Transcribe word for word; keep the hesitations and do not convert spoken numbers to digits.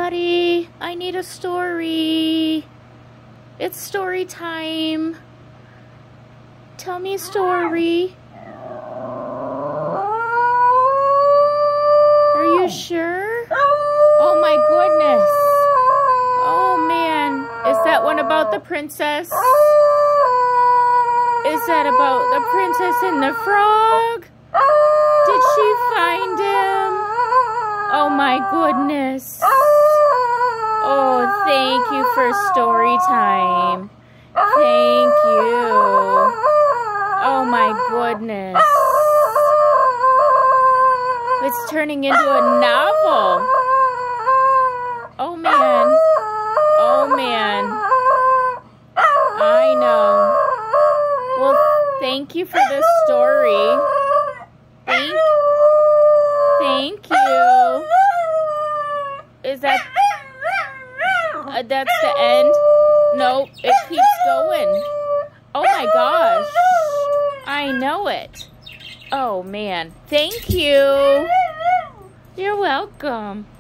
Daddy, I need a story. It's story time. Tell me a story. Are you sure? Oh my goodness. Oh man. Is that one about the princess? Is that about the princess and the frog? Did she find him? Oh my goodness. Oh, thank you for story time. Thank you. Oh my goodness. It's turning into a novel. Oh man. Oh man. I know. Well, thank you for this story. Thank, thank you. Is that, uh, that's the end? Nope, it keeps going. Oh my gosh. I know it. Oh man, thank you. You're welcome.